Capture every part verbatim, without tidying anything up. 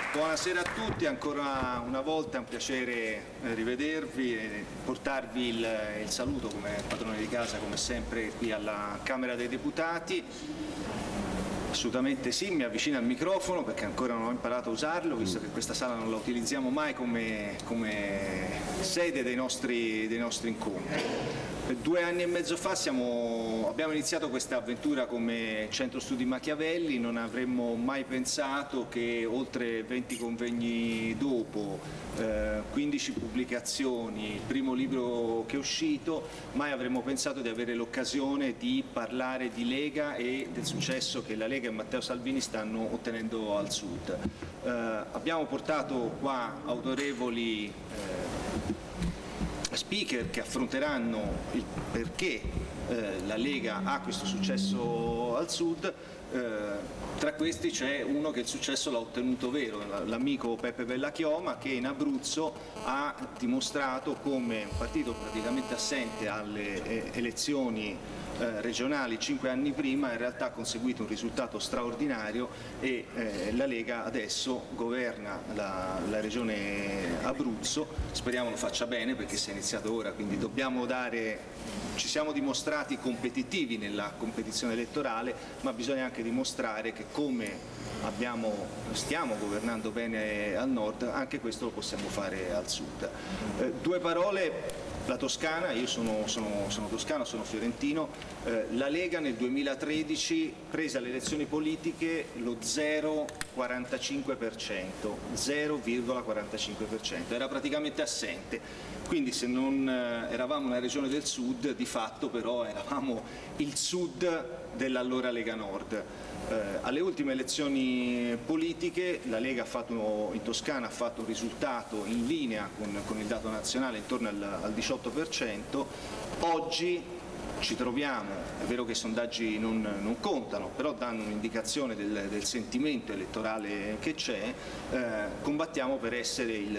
Buonasera a tutti, ancora una volta è un piacere rivedervi e portarvi il, il saluto come padrone di casa, come sempre qui alla Camera dei Deputati. Assolutamente sì, mi avvicino al microfono perché ancora non ho imparato a usarlo, visto che questa sala non la utilizziamo mai come, come sede dei nostri, dei nostri incontri. Due anni e mezzo fa siamo, abbiamo iniziato questa avventura come Centro Studi Machiavelli, non avremmo mai pensato che oltre venti convegni dopo, eh, quindici pubblicazioni, il primo libro che è uscito, mai avremmo pensato di avere l'occasione di parlare di Lega e del successo che la Lega e Matteo Salvini stanno ottenendo al Sud. Eh, abbiamo portato qua autorevoli eh, speaker che affronteranno il perché eh, la Lega ha questo successo al Sud. Eh, tra questi c'è uno che il successo l'ha ottenuto vero, l'amico Peppe Bellachioma, che in Abruzzo ha dimostrato come un partito praticamente assente alle eh, elezioni eh, regionali cinque anni prima in realtà ha conseguito un risultato straordinario e eh, la Lega adesso governa la, la regione Abruzzo. Speriamo lo faccia bene perché si è iniziato ora, quindi dobbiamo dare, ci siamo dimostrati competitivi nella competizione elettorale, ma bisogna anche dimostrare che come abbiamo, stiamo governando bene al nord, anche questo lo possiamo fare al sud. Eh, due parole. La Toscana, io sono, sono, sono toscano, sono fiorentino, eh, la Lega nel duemilatredici prese alle elezioni politiche lo zero virgola quarantacinque per cento, zero virgola quarantacinque per cento, era praticamente assente, quindi se non eh, eravamo una regione del sud, di fatto però eravamo il sud dell'allora Lega Nord. Eh, alle ultime elezioni politiche la Lega ha fatto, in Toscana ha fatto un risultato in linea con, con il dato nazionale intorno al, al diciotto per cento, oggi ci troviamo, è vero che i sondaggi non, non contano, però danno un'indicazione del, del sentimento elettorale che c'è, eh, combattiamo per essere il,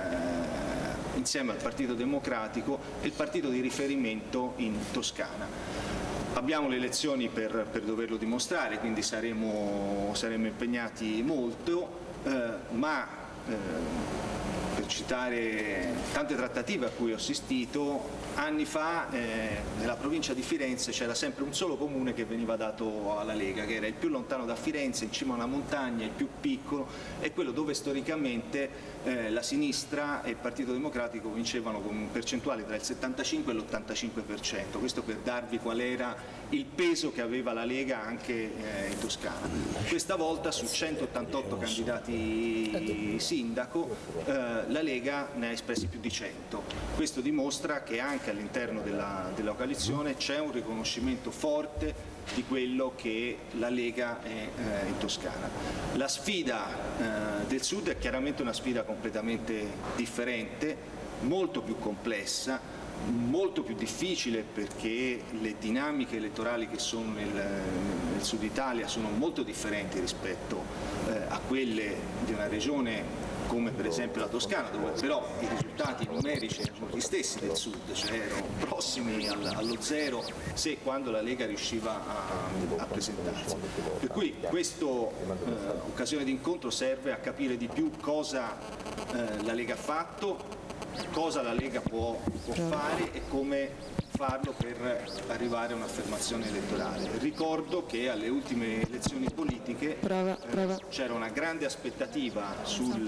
eh, insieme al Partito Democratico il partito di riferimento in Toscana. Abbiamo le elezioni per, per doverlo dimostrare, quindi saremo, saremo impegnati molto, eh, ma eh, per citare tante trattative a cui ho assistito, anni fa eh, nella provincia di Firenze c'era sempre un solo comune che veniva dato alla Lega, che era il più lontano da Firenze, in cima a una montagna, il più piccolo, e quello dove storicamente eh, la sinistra e il Partito Democratico vincevano con percentuali tra il settantacinque e l'ottantacinque per cento, questo per darvi qual era il peso che aveva la Lega anche eh, in Toscana. Questa volta su centottantotto candidati sindaco eh, la Lega ne ha espressi più di cento, questo dimostra che anche all'interno della, della coalizione c'è un riconoscimento forte di quello che la Lega è eh, in Toscana. La sfida eh, del Sud è chiaramente una sfida completamente differente, molto più complessa, molto più difficile perché le dinamiche elettorali che sono nel, nel Sud Italia sono molto differenti rispetto eh, a quelle di una regione come per esempio la Toscana, dove però i risultati numerici erano gli stessi del Sud, cioè erano prossimi allo zero se quando la Lega riusciva a, a presentarsi. Per cui questa eh, occasione di incontro serve a capire di più cosa eh, la Lega ha fatto, cosa la Lega può, può fare e come farlo per arrivare a un'affermazione elettorale. Ricordo che alle ultime elezioni politiche eh, c'era una grande aspettativa sul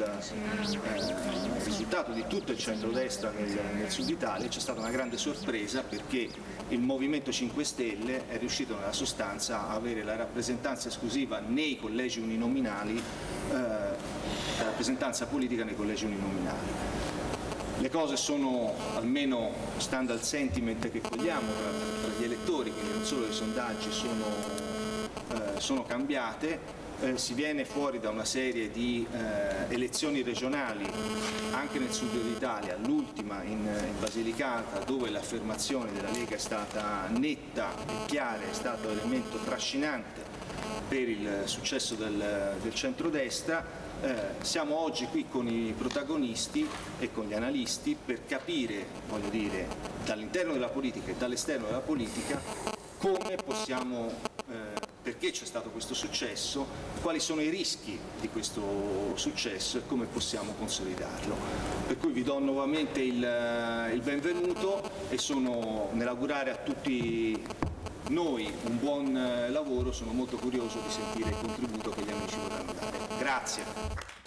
eh, risultato di tutto il centrodestra nel, nel Sud Italia, c'è stata una grande sorpresa perché il Movimento cinque Stelle è riuscito nella sostanza a avere la rappresentanza esclusiva nei collegi uninominali, eh, la rappresentanza politica nei collegi uninominali. Le cose sono, almeno stando al sentiment che cogliamo tra, tra gli elettori, quindi non solo i sondaggi, sono, eh, sono cambiate, eh, si viene fuori da una serie di eh, elezioni regionali anche nel sud d'Italia, l'ultima in, in Basilicata dove l'affermazione della Lega è stata netta e chiara, è stato elemento trascinante per il successo del, del centrodestra. Eh, siamo oggi qui con i protagonisti e con gli analisti per capire, voglio dire, dall'interno della politica e dall'esterno della politica come possiamo eh, perché c'è stato questo successo, quali sono i rischi di questo successo e come possiamo consolidarlo. Per cui vi do nuovamente il, il benvenuto e sono nell'augurare a tutti noi un buon lavoro, sono molto curioso di sentire il contributo che gli amici vorranno dare. Grazie.